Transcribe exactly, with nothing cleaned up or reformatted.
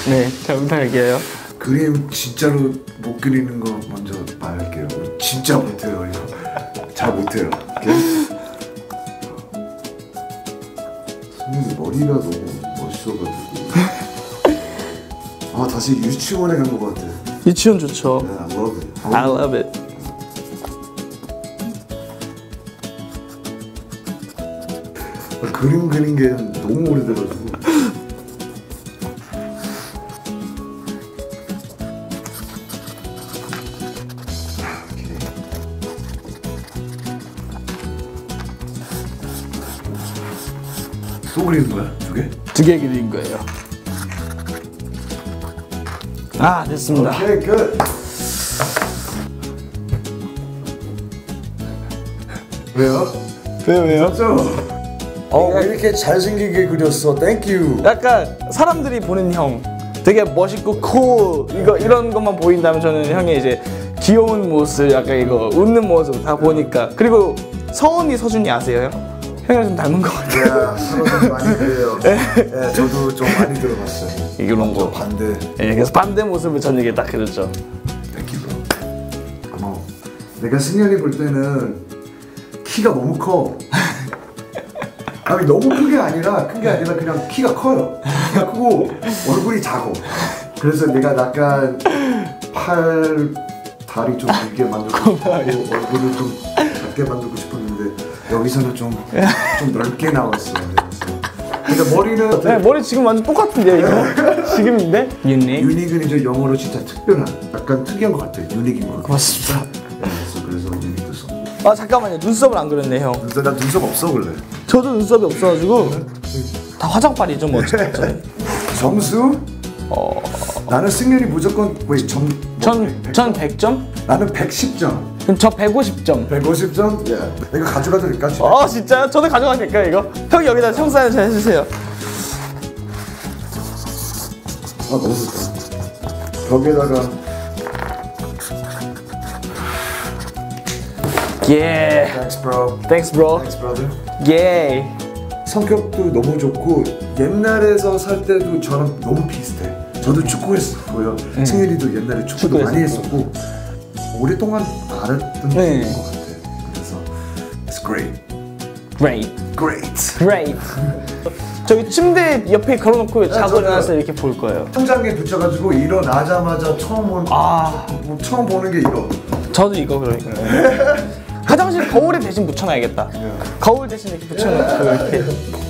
네, 잘 부탁할게요. 그림 진짜로 못 그리는 거 먼저 말할게요. 진짜 못해요 이거. 잘 못해요. 승민이 머리가 너무 멋있어가지고. 아 다시 유치원에 간 것 같아. 유치원 좋죠. Yeah, I love it. I love it. 그림 그린 게 너무 오래돼가지고. 또 그리는 거야? 두 개? 두 개 그린 거예요. 아, 됐습니다. 오케이, 끝. 왜요? 왜요, 왜요? 어, 왜 이렇게 잘생기게 그렸어? 땡큐. 약간 사람들이 보는 형 되게 멋있고 쿨 이거 이런 것만 보인다면 저는 형의 이제 귀여운 모습, 약간 이거 웃는 모습 다 보니까. 그리고 서은이 서준이 아세요, 형? 형이랑 좀 닮은 것 같아요. 야, 서른이 많이 그래요. 네, 저도 좀 많이 들어봤어요. 이런 거 반대. 예, 그래서 반대 모습을 저는 이게 딱 그렸죠. 땡큐 브로. 고마워. 내가 승현이 볼 때는 키가 너무 커. 아니 너무 큰 게 아니라 큰 게 아니라 그냥 키가 커요. 키가 크고 얼굴이 작어. 그래서 내가 약간 팔 다리 좀 길게 만들고 싶고 얼굴을 좀 작게 만들고 싶었는데 여기서는 좀 좀 넓게 나왔어요. 그러니까 머리는 네, 머리 지금 완전 똑같은데요, 이거? 지금인데? 유닉? 유닉은 이제 영어로 진짜 특별한, 약간 특이한 것 같아요. 유닉인 것 같아요. 고맙습니다. 네, 그래서 유닉도 써. 아, 잠깐만요. 눈썹을 안 그렸네, 형. 눈썹, 나 눈썹 없어 원래. 저도 눈썹이 없어가지고 다 화장빨이죠, 뭐. 점수? 어... 나는 승현이 무조건 왜 점? 전, 전 백 점? 나는 백십 점. 그럼 저 백오십 점. 백오십 점? 예. 내가 가져가도 될까? 집에? 어, 진짜요? 저도 가져가도 될까요, 이거? 형이 여기다 청사진 잘 해주세요. 아, 너무 좋다. 벽에다가. 예. Thanks, bro. Thanks, bro. Thanks, brother. 예. 성격도 너무 좋고 옛날에서 살 때도 저랑 너무 비슷해. 저도 축구했었고요. 음. 승현이도 옛날에 축구도 많이 했었고 오랫동안 알았던 네. 것 같아. 그래서 it's great. Great. Great. Great. 저기 침대 옆에 걸어놓고 네, 자고 일어나서 이렇게 볼 거예요. 천장에 붙여가지고 일어나자마자 처음 보는 아, 뭐 처음 보는 게 이거. 저도 이거 그러니까. 화장실 거울에 대신 붙여놔야겠다. 거울 대신 이렇게 붙여놓고 이렇게.